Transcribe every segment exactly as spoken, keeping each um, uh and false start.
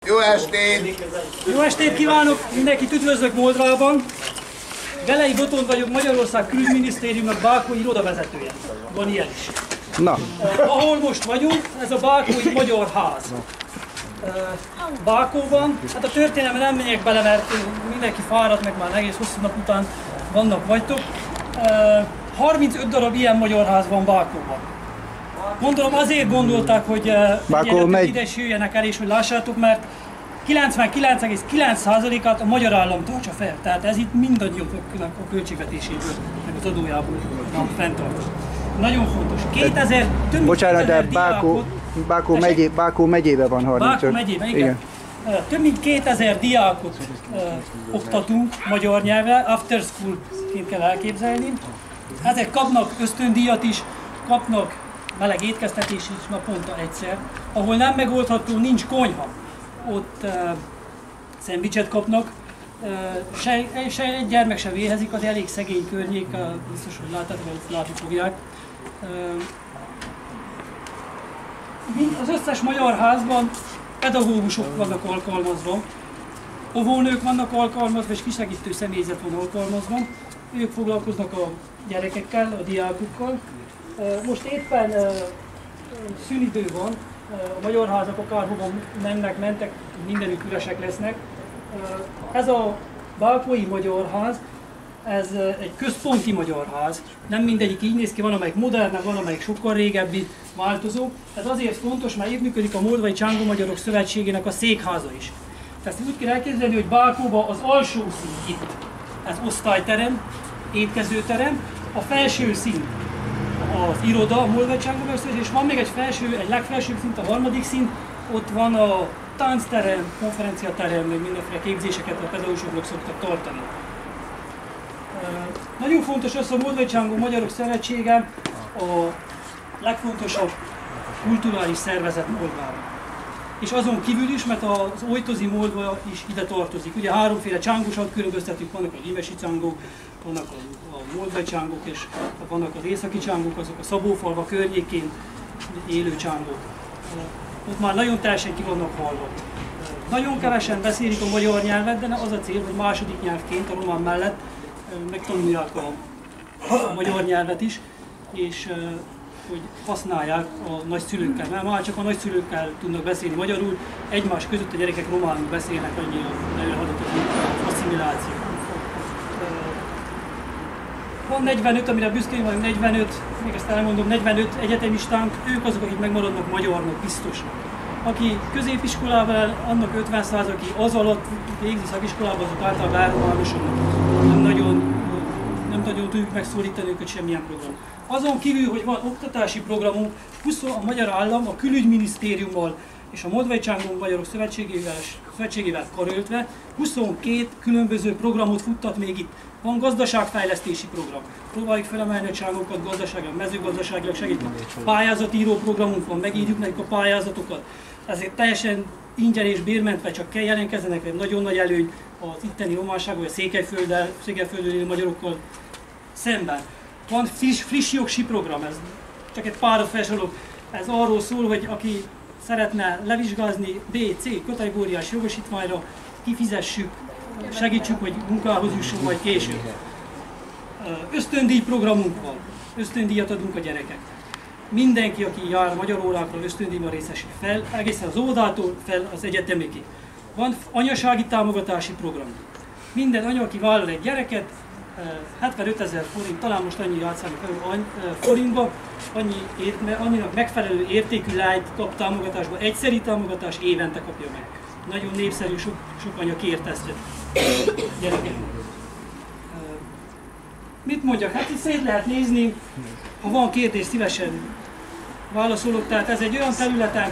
Jó estét! Jó estét kívánok! Mindenkit üdvözlök Moldvában. Gelei Botond vagyok, Magyarország Külügyminisztériumnak Bákói irodavezetője. Van ilyen is. Na. Uh, ahol most vagyunk, ez a Bákói Magyar Ház. Uh, Bákóban, hát a történelemben nem megyek bele, mert mindenki fáradt, meg már egész hosszú nap után vannak vagytok. Uh, harmincöt darab ilyen magyar ház van Bákóban. Gondolom azért gondolták, hogy uh, megy... ide is jöjjenek el, és hogy lássátok, mert kilencvenkilenc egész kilenc százalékát a magyar állam tartsa fel. Tehát ez itt mindannyiunknak a költségvetéséből, meg az adójából fenntartja. Nagyon fontos. kétezer, több Bocsánat, de Bákó, Bákó, megyé, Bákó megyében van harmincöt. Bákó megyében, igen. igen. Uh, több mint kétezer diákot uh, oktatunk magyar nyelven, after school-ként kell elképzelni. Ezek kapnak ösztöndíjat is, kapnak meleg étkeztetés is naponta egyszer. Ahol nem megoldható, nincs konyha. Ott uh, szendvicset kapnak, uh, se, se egy gyermek se véhezik, az elég szegény környék, uh, biztos, hogy látjátok, hogy látni fogják. Uh, az összes magyar házban pedagógusok vannak alkalmazva, óvónők vannak alkalmazva, és kisegítő személyzet van alkalmazva. Ők foglalkoznak a gyerekekkel, a diákokkal. Uh, most éppen uh, szünidő van. A magyar házak akárhova mennek, mentek, mindenütt üresek lesznek. Ez a Bákói Magyar Ház, ez egy központi magyar ház. Nem mindegyik így néz ki, van amelyik modern, van amelyik sokkal régebbi, változó. Ez azért fontos, mert itt működik a Moldvai Csángó Magyarok Szövetségének a székháza is. Tehát úgy kell elképzelni, hogy Bákóban az alsó szint itt, ez osztályterem, étkezőterem, a felső szint az iroda, a Moldvai Csángó Magyarok Szövetség, és van még egy felső, egy legfelsőbb szint, a harmadik szint, ott van a táncterem, konferenciaterem, meg mindenféle képzéseket a pedagógusok szoktak tartani. Nagyon fontos az, hogy a Moldvai Csángó Magyarok Szövetsége a legfontosabb kulturális szervezet Moldvában. És azon kívül is, mert az Ojtozi Moldva is ide tartozik. Ugye háromféle csángósat különböztetünk, vannak a limesi csángók, vannak a, a moldvai csángók, és vannak az északi csángók, azok a Szabófalva környékén élő csángók. Ott már nagyon teljesen ki vannak halva. Nagyon kevesen beszélik a magyar nyelvet, de az a cél, hogy második nyelvként a román mellett megtanulják a, a magyar nyelvet is, és hogy használják a nagyszülőkkel, mert már csak a nagyszülőkkel tudnak beszélni magyarul, egymás között a gyerekek románul beszélnek, annyi a nagyon adatot, az asszimiláció. Van negyvenöt, amire büszkén vagyunk, negyvenöt, még ezt elmondom, negyvenöt egyetemistánk, ők azok, akik megmaradnak magyarnak biztosnak. Aki középiskolával, annak ötven százalék, aki az alatt végzi szakiskolában, azok általában elrománusodnak. Nem nagyon, nem nagyon tudjuk megszólítani őket semmilyen program. Azon kívül, hogy van oktatási programunk, a magyar állam a külügyminisztériummal és a Moldvai Csángó Magyarok Szövetségével, Szövetségével karöltve huszonkét különböző programot futtat még itt. Van gazdaságfejlesztési program. Próbáljuk felemelni a csángokat gazdaságilag, mezőgazdaságilag segíteni. Pályázatíró programunk van, megírjuk nekik a pályázatokat. Ezért teljesen ingyen és bérmentve csak kell jelentkezzenek, egy nagyon nagy előny az itteni románság, vagy a Székelyfölddel, Székelyföldön élő magyarokkal szemben. Van friss, friss jogsi program, ez csak egy párat felsorolok. Ez arról szól, hogy aki szeretne levizsgázni B, C kategóriás jogosítványra, kifizessük, segítsük, hogy munkához jusson majd később. Ösztöndíj programunk van, ösztöndíjat adunk a gyerekek. Mindenki, aki jár magyar órákra, ösztöndíjban részesül fel, egészen az óvodától fel az egyetemekig. Van anyasági támogatási program. Minden anya, aki vállal egy gyereket, hetvenötezer forint, talán most annyi játszámok forintba, annyi, annyinak megfelelő értékű lányt kap támogatásba, egyszeri támogatás évente kapja meg. Nagyon népszerű, sok, sok anya kért ezt gyerekek. Mit mondjak? Hát itt szét lehet nézni, ha van kérdés, szívesen válaszolok. Tehát ez egy olyan területen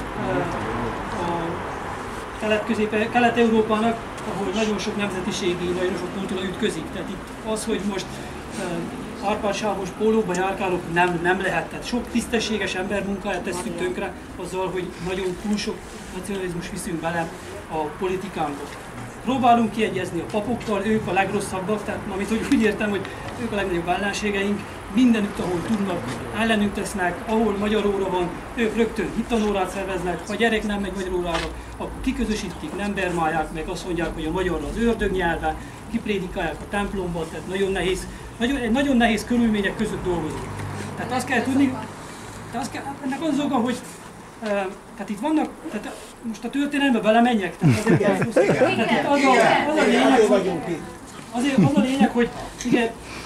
a Kelet-Európának, ahol nagyon sok nemzetiségi, nagyon sok kultúra ütközik. Tehát itt az, hogy most uh, árpádsávos pólóban járkálok, nem, nem lehet. Tehát sok tisztességes ember munkáját tesszük tönkre azzal, hogy nagyon túl sok nacionalizmus viszünk bele a politikánkba. Próbálunk kiegyezni a papokkal, ők a legrosszabbak, tehát amit hogy úgy értem, hogy ők a legnagyobb ellenségeink, mindenütt, ahol tudnak, ellenünk tesznek, ahol magyar óra van, ők rögtön hittanórát szerveznek, ha a gyerek nem megy magyar órára, akkor kiközösítik, nem dermálják meg, azt mondják, hogy a magyar az ördög nyelve, kiprédikálják a templomban, tehát nagyon nehéz, nagyon, egy nagyon nehéz körülmények között dolgozunk. Tehát azt kell tudni, azt kell, ennek az az oka, hogy uh, tehát itt vannak, tehát most a történelembe belemenjek, tehát azért, tehát az, a, az a lényeg, hogy, azért az a lényeg, hogy igen,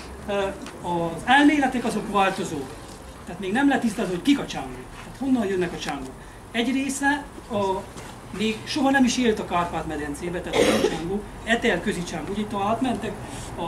az elméletek azok változók. Tehát még nem lehet tisztázni, hogy kik a csángók. Tehát honnan jönnek a csángók. Egy része a, még soha nem is élt a Kárpát-medencébe, tehát a csángó, etelközi csángó. Úgy itt ha átmentek a,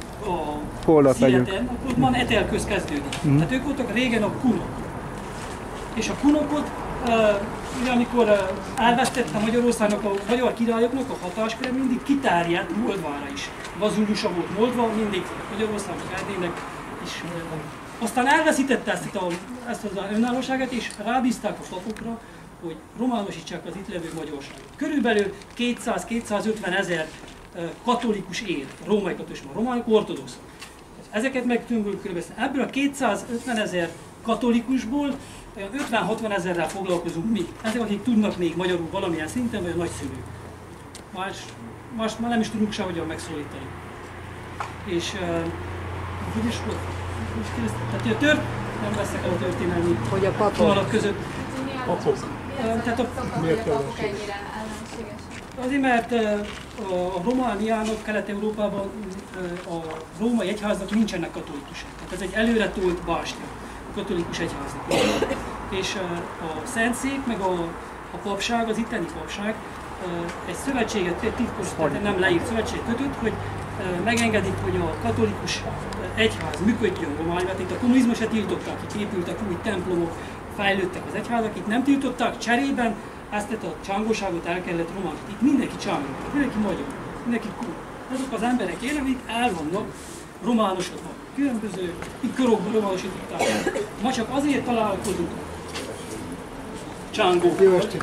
a szigeten, akkor ott már etelköz kezdődik. Mm. Tehát ők voltak régen a kunok. És a kunokot, ugye amikor elvesztette Magyarországnak, a magyar királyoknak a hatásköre mindig kitárjált Moldvára is. Vazulusa volt Moldva, mindig Magyarországnak, Erdélynek is. Aztán elveszítette ezt, a, ezt az önállóságát, és rábízták a papokra, hogy románosítsák az itt levő magyarságot. Körülbelül kétszáz-kétszázötven ezer katolikus él, római katolikus, románok ortodoxok. Ezeket megtűnből körülbelül. Ebből a kétszázötven ezer katolikusból ötven-hatvan ezerrel foglalkozunk mi. Ezek, akik tudnak még magyarul valamilyen szinten, vagy a nagyszülők. Más, más már nem is tudunk sehogyan megszólítani. És uh, hogy is volt? Tehát a tört, nem veszek el a történelmi vonalat között. Papok. Uh, tehát a, Miért papok ennyire ellenségesek? Azért, mert uh, a Romániának, Kelet-Európában uh, a római egyháznak nincsenek katolikusok. Tehát ez egy előre tolt bástya. Katolikus egyháznak. És a Szentszék, meg a, a papság, az itteni papság egy szövetséget, egy titkos, tehát nem leírt szövetséget kötött, hogy megengedik, hogy a katolikus egyház működjön Romániában. Itt a kommunizmusra tiltották, itt épültek új templomok, fejlődtek az egyházak, itt nem tiltották, cserében ezt a csángóságot el kellett románítani. Itt mindenki csángó, mindenki magyar, mindenki kúr. Azok az emberek élnek, akik el vannak románosodva. Különböző körokban románosították el. Ma csak azért találkozunk csángókkal. Jó estét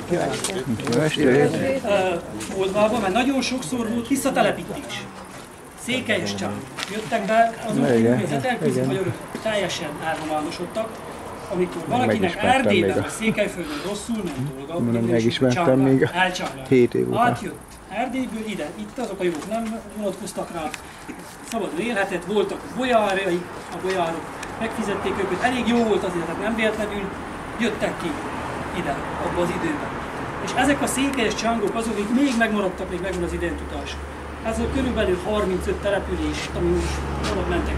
kívánok! Moldvában, mert nagyon sokszor volt visszatelepítés. Székelyes csángók. Jöttek be azok, akik az etelközi magyarok teljesen elrománosodtak. Amikor valakinek Erdélyben vagy Székelyföldön rosszul ment dolga, megismertem még hét év után. Átjött Erdélyből ide, itt azok a jogok nem vonatkoztak rá, szabadon élhetett, voltak bolyárai, a bolyárok megfizették őket, elég jó volt azért, tehát nem véletlenül jöttek ki ide, abba az időben. És ezek a székelyes csángók azok, akik még megmaradtak, még megvan az identitás. Ez a körülbelül harmincöt település, ami most arra mentek.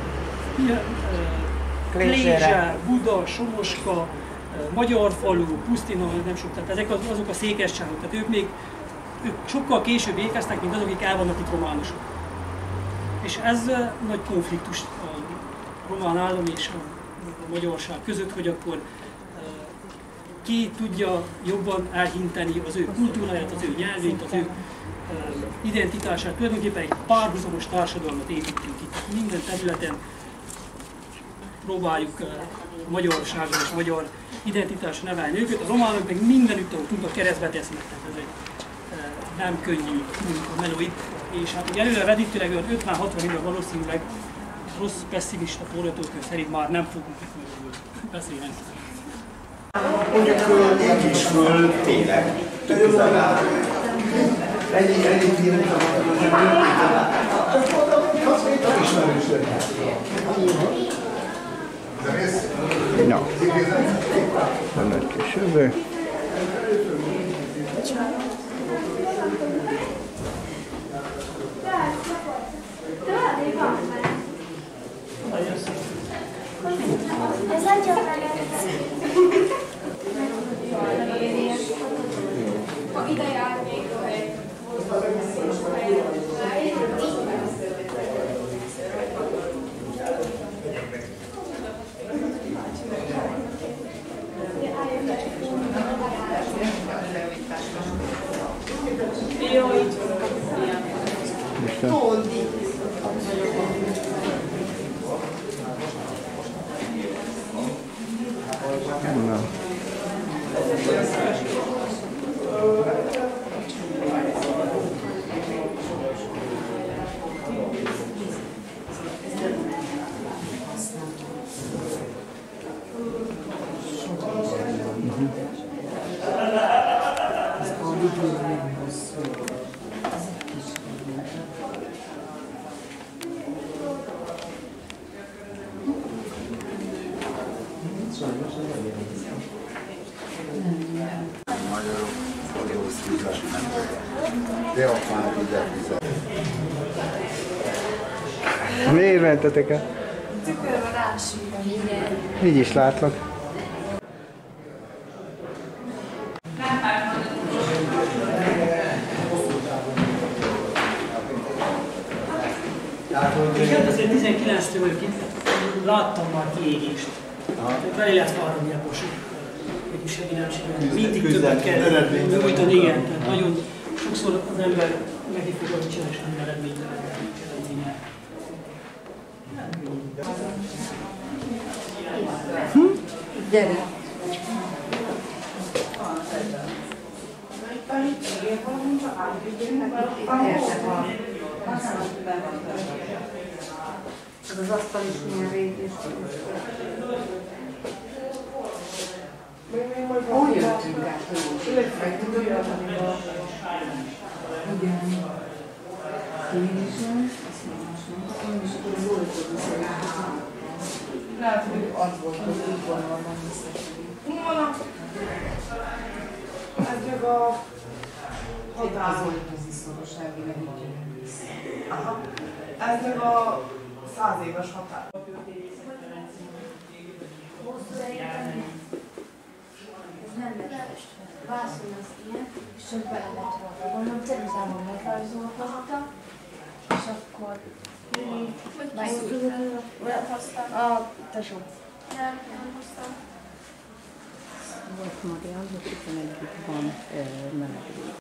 Klézse, Buda, Somoska, Magyarfalu, Pusztina, nem sok, tehát ezek azok a székelyes csángók, tehát ők még ők sokkal később ékeztek, mint azok, akik el vannak itt románusok. És ez nagy konfliktus a román állam és a, a magyarság között, hogy akkor ki tudja jobban elhinteni az ő kultúráját, az ő nyelvét, az ő identitását. Tulajdonképpen egy párhuzamos társadalmat építünk itt. Minden területen próbáljuk a magyarságra és magyar identitásra nevelni őket. A románok meg mindenütt, ahol tudnak, keresztbe tesznek. Tehát ez egy nem könnyű munka meló itt. És hát ugye előre vedítőleg ötven-hatvan évvel valószínűleg rossz, pessimista forgatókönyv szerint már nem fogunk itt beszélni. Mondjuk így is föl tényleg. Ennyi, ennyi díjmutat, hogy ismerős Na, ennek később. Ez nagyon ha ide járnék, hogy jó, így van. Magyarok folyószívás nem de ott már ide fizet. Miért mentetek el? Tükörbe rásírom. Igen. Így is látlak. kétezer-tizenkilenctől láttam már kiégést. Bele lehet fáradni a kosuk. Mégis semmi nem sikerült. Mindig többet kell nyújtani, igen. Tehát nagyon sokszor az ember megifog, hogy csinál, és nem eredményt eredménye. Gyere! Ez az asztal is milyen régi. Hogy jöttünk át, hogy meg tudod jötteni a... Igen. Én is nem, azt nem, én is akkor az olykor beszélünk. Lehet, hogy az volt, hogy úgy gondolom, hogy visszafelé. Ez csak a határozóközi szorosági megítélem vissza. Aha. Ez meg a száz éves határ. Ez nem lesz. Vászon az ilyen, és csak bele lehet rakni. Gondolom, ceruzában megrajzolva hazata, és akkor... Olyat hoztam. A tesó. Nem, nem hoztam. Volt Marian, hogy tizenegy van melegedés.